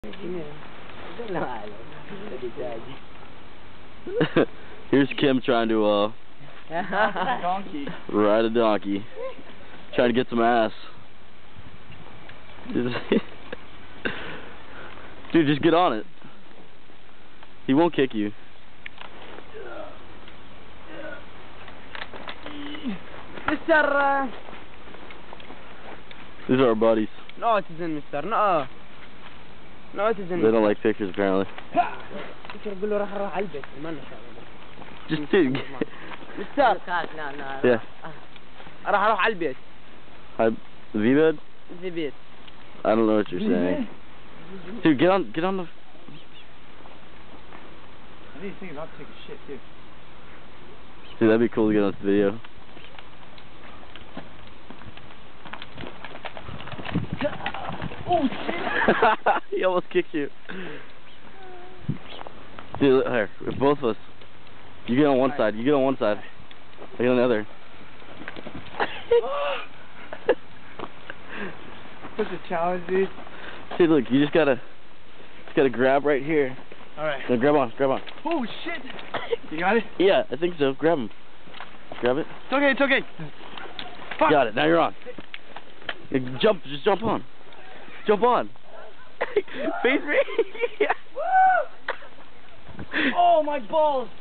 Here's Kim trying to donkey. ride a donkey, trying to get some ass. Dude, just get on it. He won't kick you. Mr. These are our buddies. No, it isn't, Mr. No. No, it isn't. They don't like pictures, apparently. Just dude. Mr. Yeah. راح أروح على البيت. Hi, V-Bed? في بيت. I don't know what you're saying. Dude, get on the... I need to think about to take a shit too. Dude, that'd be cool to get on this video. Oh shit! He almost kicked you. Dude, look, here, both of us. You get on one side, you get on one side. I get on the other. Such a challenge, dude. Dude, look, you just gotta grab right here. Alright. No, grab on. Oh shit! You got it? Yeah, I think so. Grab him. Grab it. It's okay. Fuck. Got it. Now you're on. Just jump on. Jump on. Face me. Oh my balls!